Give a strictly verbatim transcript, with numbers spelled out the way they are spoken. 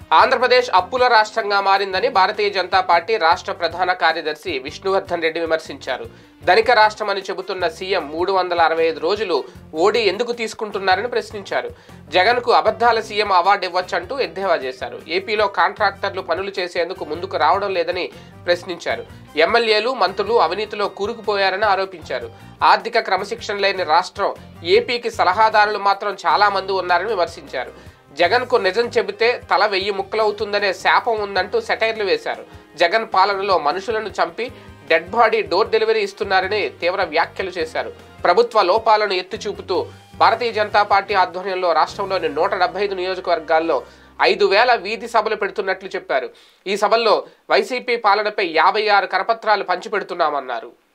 ఆంధ్రప్రదేశ్ అప్పుల రాష్ట్రంగా మారిందని భారతీయ జనతా పార్టీ రాష్ట్ర ప్రధాన కార్యదర్శి విష్ణువర్ధన్ రెడ్డి విమర్శించారు. ధనిక రాష్ట్రమని చెబుతున్న సీఎం మూడు వందల అరవై ఐదు రోజులు ఓడి ఎందుకు తీసుకుంటున్నారని ప్రశ్నించారు. జగన్కు అబద్ధాల సీఎం అవార్డు ఇవ్వచ్చంటూ ఎద్దేవా చేశారు. ఏపీలో కాంట్రాక్టర్లు పనులు చేసేందుకు ముందుకు రావడం లేదని ప్రశ్నించారు. ఎమ్మెల్యేలు మంత్రులు అవినీతిలో కూరుకుపోయారని ఆరోపించారు. ఆర్థిక క్రమశిక్షణ లేని రాష్ట్రం ఏపీకి సలహాదారులు మాత్రం చాలా మంది ఉన్నారని విమర్శించారు. జగన్కు నిజం చెబితే తల వెయ్యి ముక్కలవుతుందనే శాపం ఉందంటూ సెటైర్లు వేశారు. జగన్ పాలనలో మనుషులను చంపి డెడ్ బాడీ డోర్ డెలివరీ ఇస్తున్నారని తీవ్ర వ్యాఖ్యలు చేశారు. ప్రభుత్వ లోపాలను ఎత్తి చూపుతూ భారతీయ జనతా పార్టీ ఆధ్వర్యంలో రాష్ట్రంలోని నూట డెబ్బై ఐదు నియోజకవర్గాల్లో ఐదు వేల వీధి సభలు పెడుతున్నట్లు చెప్పారు. ఈ సభల్లో వైసీపీ పాలనపై యాభై ఆరు కరపత్రాలు పంచిపెడుతున్నామన్నారు.